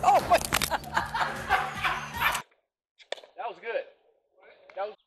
Oh, wait. That was good. That was.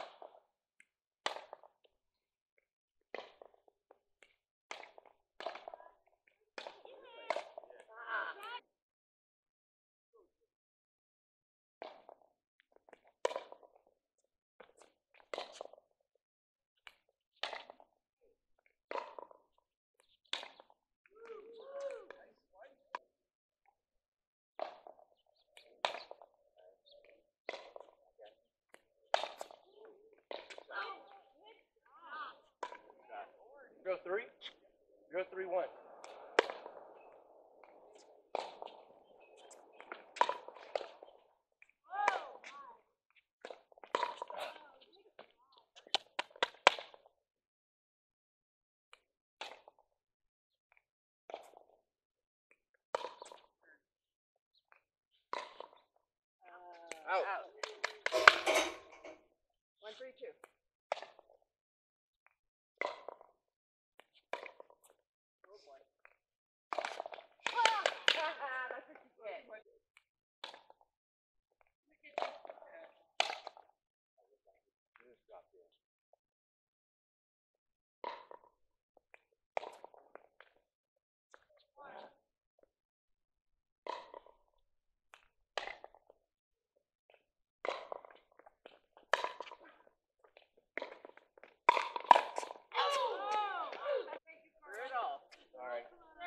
Go 3. Go 3-1. Out. 1-3-2. Oh boy. That's what you get. Brutal. Sorry.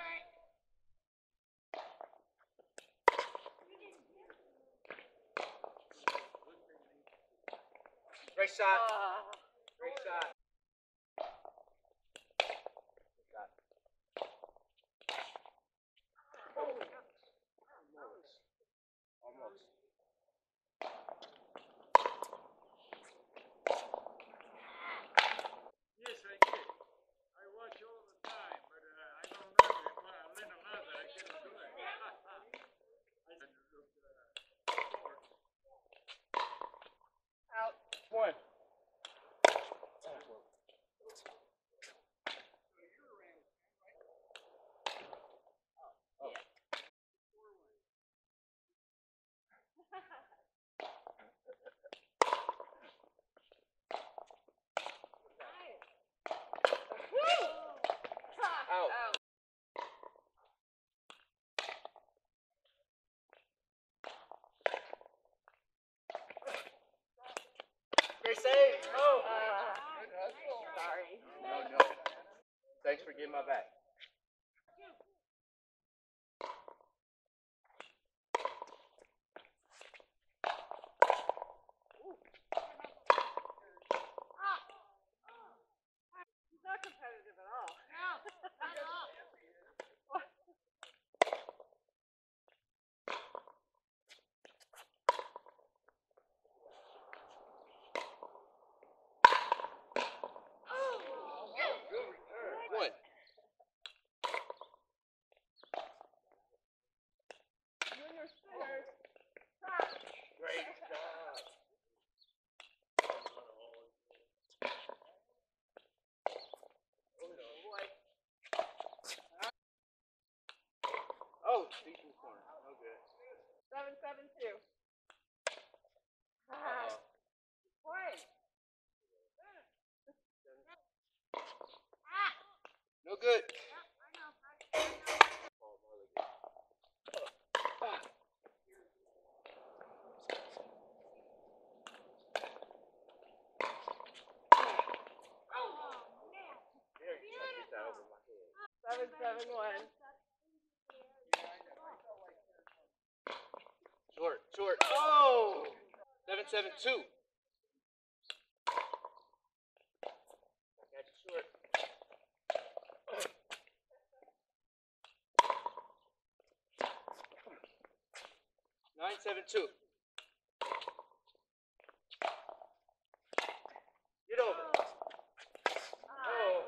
Great shot. Great shot. Good shot. Almost. Yes, I did. I watch all the time, but I don't know if I learn a lot that I couldn't do it. I looked short. Out. 1. Out. Out. Great save. Oh. Sorry. No. Thanks for getting my back. He's not competitive at all. One. Junior spinners. Great job. Oh, deep in the corner. No good. 7-7-2. Uh-oh. Play. No good. There, you gotta get that over my head. 7-7-1. Short. Oh! 7-7-2. Got you short. 9-7-2. Get over. Oh.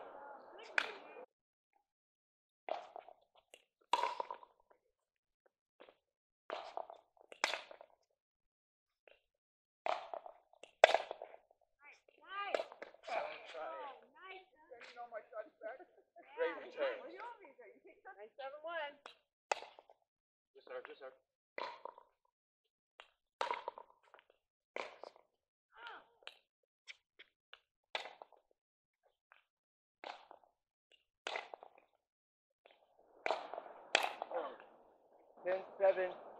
Great return. 9-7-1. Good serve. 7-7.